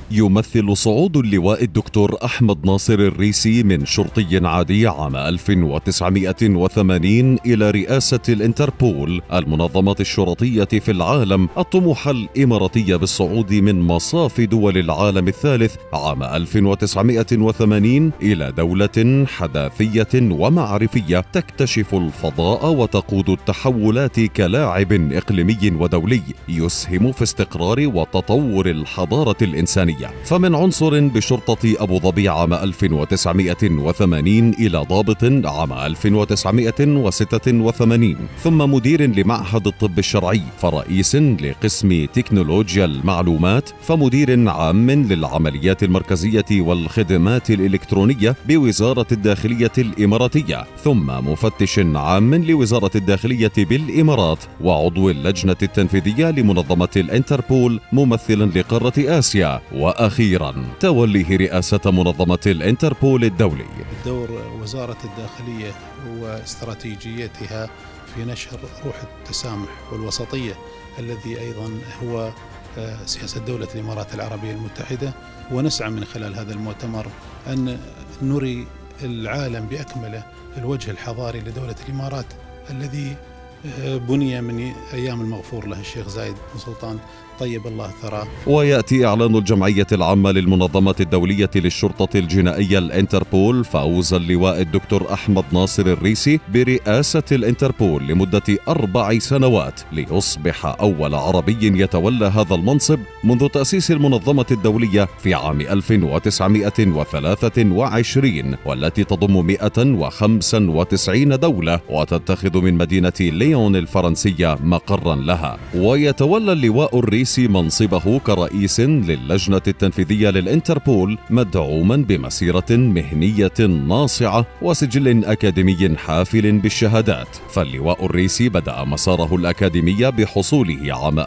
يمثل صعود اللواء الدكتور أحمد ناصر الريسي من شرطي عادي عام 1980 إلى رئاسة الإنتربول المنظمة الشرطية في العالم الطموح الإماراتي بالصعود من مصاف دول العالم الثالث عام 1980 إلى دولة حداثية ومعرفية تكتشف الفضاء وتقود التحولات كلاعب إقليمي ودولي يسهم في استقرار وتطور الحضارة الإنسانية. فمن عنصر بشرطة أبو ظبي عام 1980 إلى ضابط عام 1986، ثم مدير لمعهد الطب الشرعي، فرئيس لقسم تكنولوجيا المعلومات، فمدير عام للعمليات المركزية والخدمات الإلكترونية بوزارة الداخلية الإماراتية، ثم مفتش عام لوزارة الداخلية بالإمارات، وعضو اللجنة التنفيذية لمنظمة الإنتربول ممثلا لقارة آسيا، وأخيرا توليه رئاسة منظمة الإنتربول الدولي. دور وزارة الداخلية واستراتيجيتها في نشر روح التسامح والوسطية الذي أيضا هو سياسة دولة الإمارات العربية المتحدة، ونسعى من خلال هذا المؤتمر أن نري العالم بأكمله الوجه الحضاري لدولة الإمارات الذي بني من أيام المغفور له الشيخ زايد بن سلطان طيب الله ثراه. ويأتي إعلان الجمعية العامة للمنظمة الدولية للشرطة الجنائية الإنتربول فوز اللواء الدكتور أحمد ناصر الريسي برئاسة الإنتربول لمدة 4 سنوات، ليصبح أول عربي يتولى هذا المنصب منذ تأسيس المنظمة الدولية في عام 1923، والتي تضم 195 دولة وتتخذ من مدينة ليون الفرنسية مقرا لها. ويتولى اللواء الريسي منصبه كرئيس للجنة التنفيذية للإنتربول مدعوما بمسيرة مهنية ناصعة وسجل أكاديمي حافل بالشهادات. فاللواء الريسي بدأ مساره الأكاديمي بحصوله عام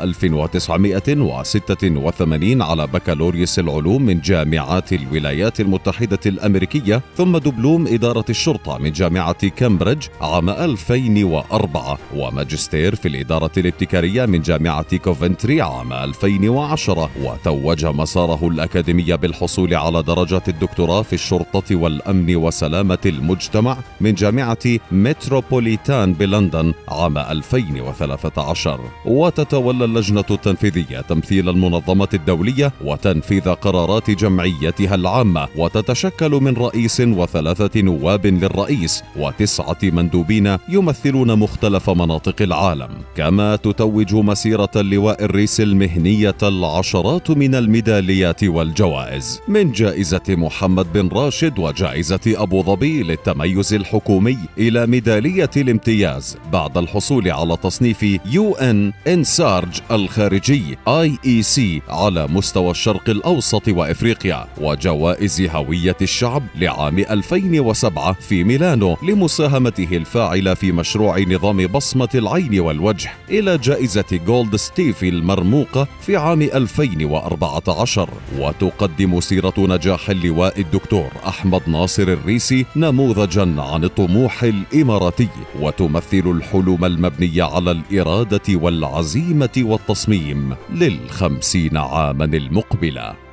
1986 على بكالوريوس العلوم من جامعات الولايات المتحدة الأمريكية، ثم دبلوم إدارة الشرطة من جامعة كامبريدج عام 2004، وماجستير في الإدارة الابتكارية من جامعة كوفنتري عام 2010، وتوج مساره الأكاديمي بالحصول على درجة الدكتوراه في الشرطة والأمن وسلامة المجتمع من جامعة متروبوليتان بلندن عام 2013. وتتولى اللجنة التنفيذية تمثيل المنظمة الدولية وتنفيذ قرارات جمعيتها العامة، وتتشكل من رئيس و3 نواب للرئيس و9 مندوبين يمثلون مختلف مناطق العالم. كما تتوج مسيرة اللواء الريسي المهنية العشرات من الميداليات والجوائز، من جائزة محمد بن راشد وجائزة أبو ظبي للتميز الحكومي إلى ميدالية الامتياز بعد الحصول على تصنيف UN إنسارج الخارجي IEC على مستوى الشرق الأوسط وإفريقيا، وجوائز هوية الشعب لعام 2007 في ميلانو لمساهمته الفاعلة في مشروع نظام بصمة العين والوجه، إلى جائزة جولد ستيفي المرموقة في عام 2014. وتقدم سيرة نجاح اللواء الدكتور أحمد ناصر الريسي نموذجا عن الطموح الإماراتي، وتمثل الحلم المبني على الإرادة والعزيمة والتصميم لل50 عاما المقبلة.